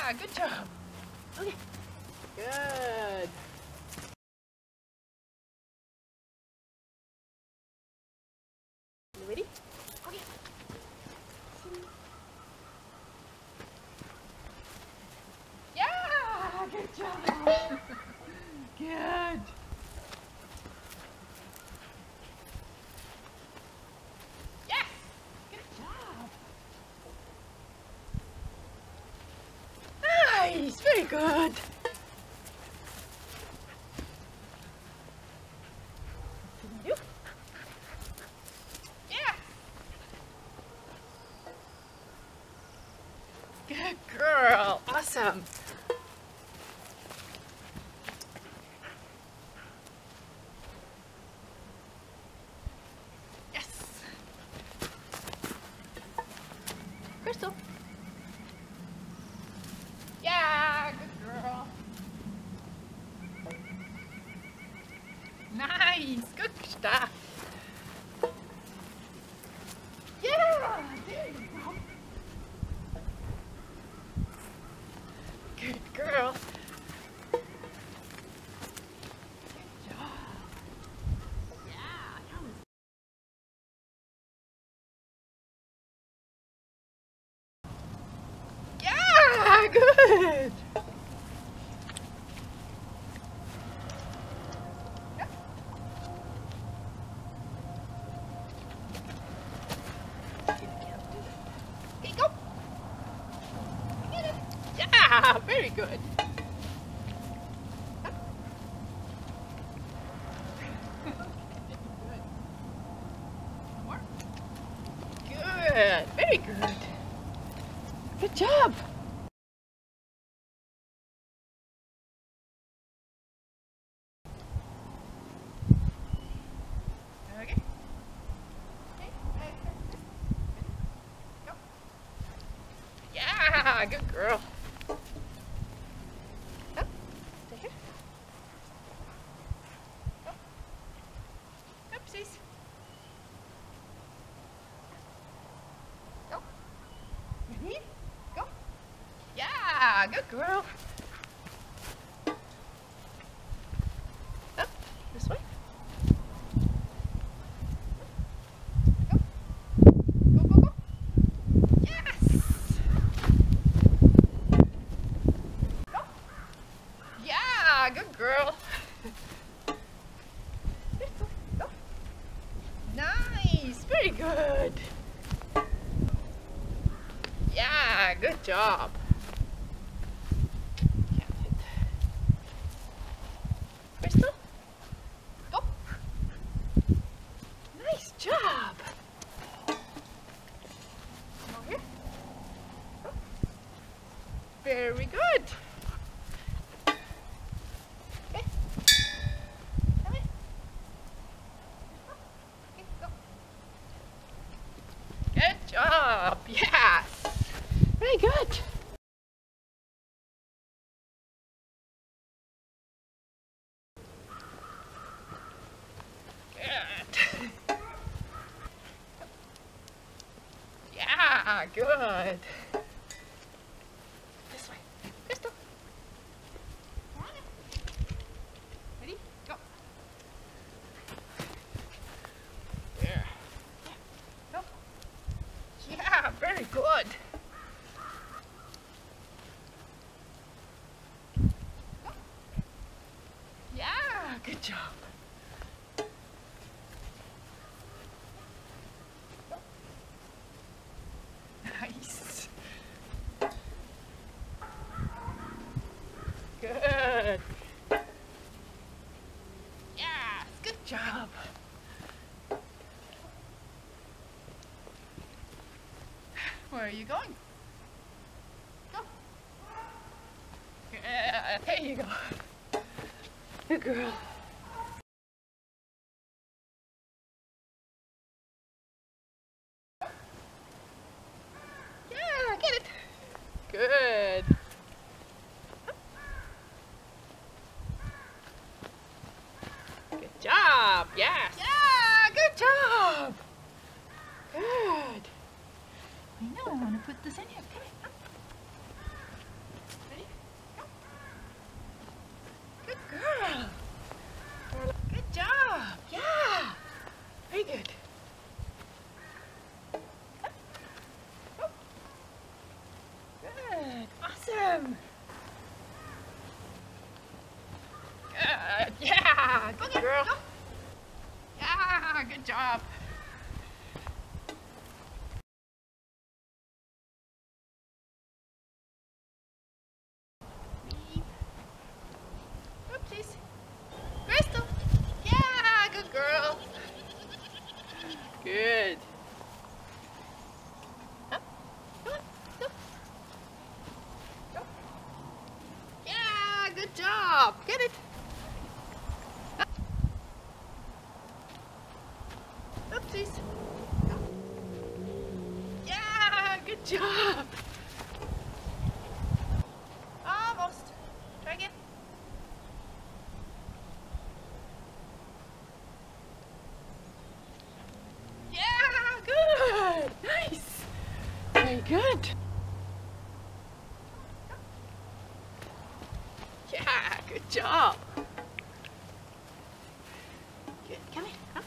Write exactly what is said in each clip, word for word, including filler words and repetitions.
Yeah, good job. Okay. Good. You ready? Okay. Yeah, good job. Good. Yes, good job. Nice, very good. You? Yeah. Good girl. Awesome. Yes. Crystal. Yeah, good girl. Nice, good stuff. Yeah, there you go. Good girl. Good job. Yeah, that was yeah, good. Okay, go. Get it. Yeah, very good. More. Good, very good. Good job. Okay. Okay. Go. Yeah, good girl. Up. Stay here. Go. Oopsies. Go. Ready? Go. Yeah, good girl. Up. This way. Go. Go, go, go. Yes. Go. Yeah, good girl. Go. Nice, very good. Yeah, good job. Crystal? Go. Nice job. Over here. Go. Very good. Okay. Come here. Okay, go. Good job. Yes. Very good. Good. Yeah, good. This way. Crystal. Ready? Go. There. Yeah. Go. Yeah, very good. Go. Yeah, good job. Nice. Good. Yes, good job. Where are you going? Go. Yeah, there you go. Good girl. Yeah, get it. Good. Good job. Yes. Yeah, good job. Good. I know I want to put this in here. Come here. Awesome! Good. Yeah, good okay, girl. Go. Yeah, good job. Oopsies. Crystal. Yeah, good girl. Good. Up. Come on. Go. Go. Yeah, good job. Get it. Up. Oopsies. Go. Yeah, good job. Almost. Try again. Yeah, good. Nice. Very good. Yeah, good job. Good. Come here. Come.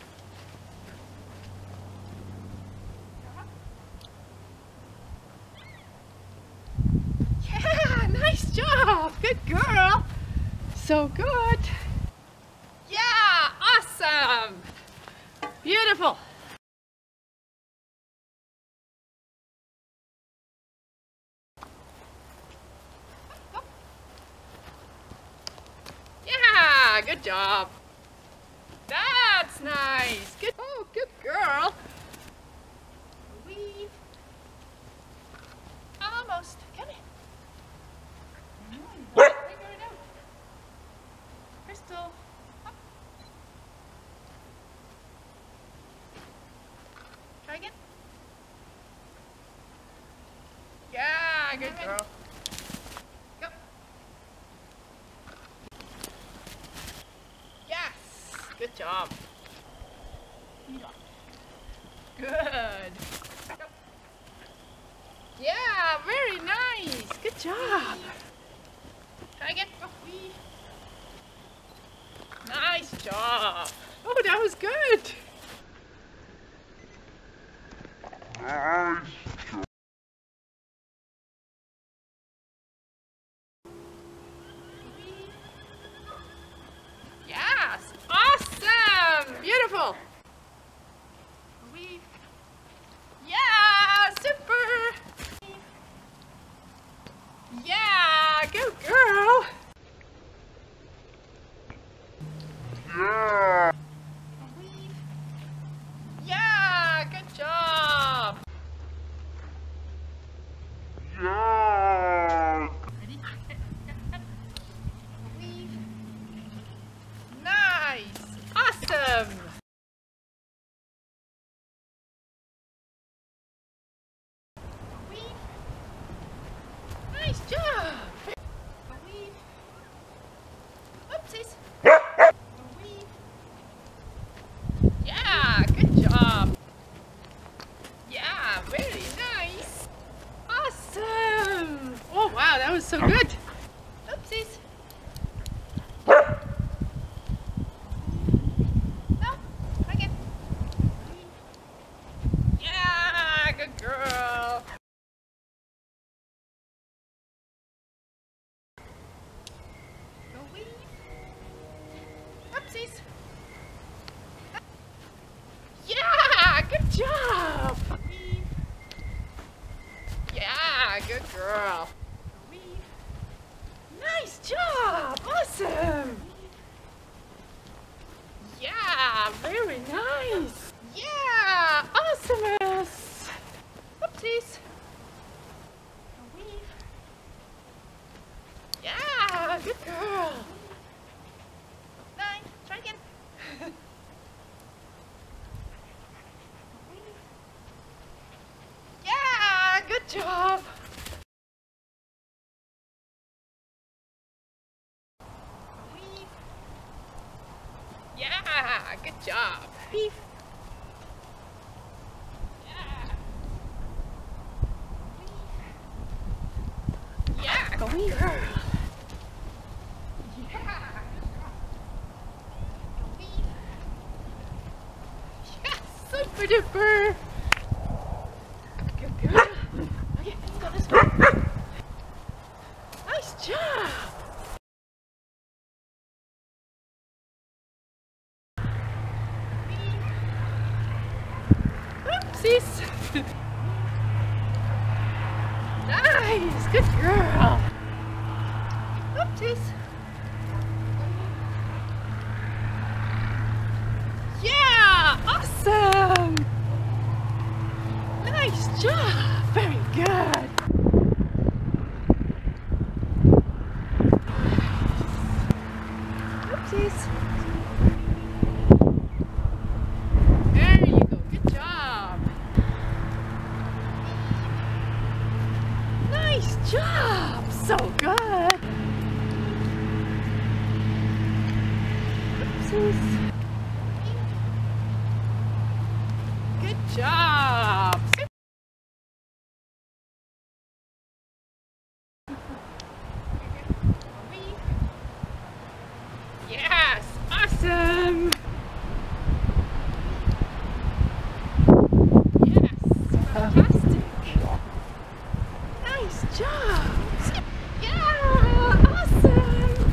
Yeah, nice job. Good girl. So good. Yeah, awesome. Beautiful. Yeah, good job. That's nice. Good. Oh, good girl. Weave. Almost. Come here. Figure it out. Crystal. Up. Try again. Yeah, good girl. Go. Yes, good job. Good. Go. Yeah, very nice. Good job. Try again. Go. Nice job. Oh, that was good. Nice. Yes, awesome. Beautiful. Weave. Yeah, super. Yeah, good girl. Yeah. Weave. Yeah, good job. Yeah. Ready? Weave. Nice. Awesome. Weave. Nice job. Weave. Oopsies. Weave. Yeah, good job. Yeah, very nice. Awesome. Oh wow, that was so good. Oopsies. No, again. Yeah, good girl. Go weave. Oopsies. Yeah, good job. Weave. Yeah, good girl. Weave. Nice job. Awesome. Yeah, very nice. Yeah, awesomeness. Oopsies. Weave. Yeah, good girl. Nine. Try again. Yeah, good job. Weave. Yeah, good job. Beef. Yeah. Weave. Yeah, go weave. Girl. Yeah. Go weave. Yes, super duper. Good girl. Okay, let's go this way. Oopsies. Yeah, awesome. Nice job. Very good. Oopsies. There you go. Good job. Nice job. So good. Oopsies. Good job. Yes, awesome. Yes, fantastic. Nice job. Yeah, awesome.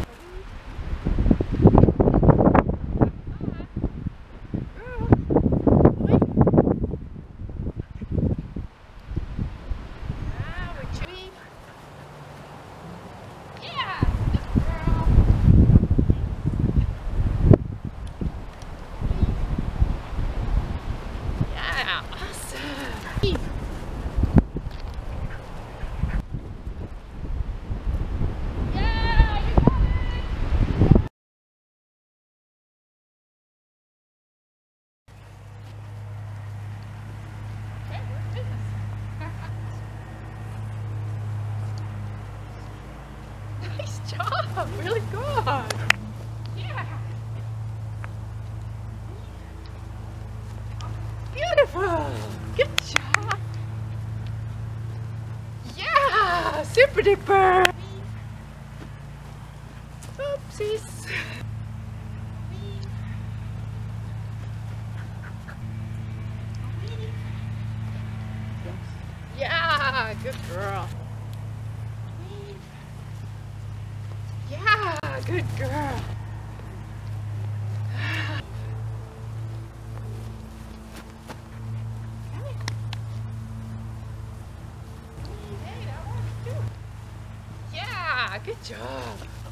Nice job, really good. Yeah. Beautiful. Good job. Yeah, super duper. Oopsies. Yeah, good girl. Yeah, good girl. Yeah, good job.